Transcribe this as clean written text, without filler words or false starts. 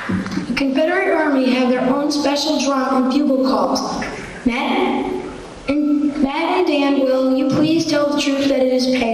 The Confederate Army have their own special drum and bugle calls. Matt and Dan, will you please tell the troops that it is paid?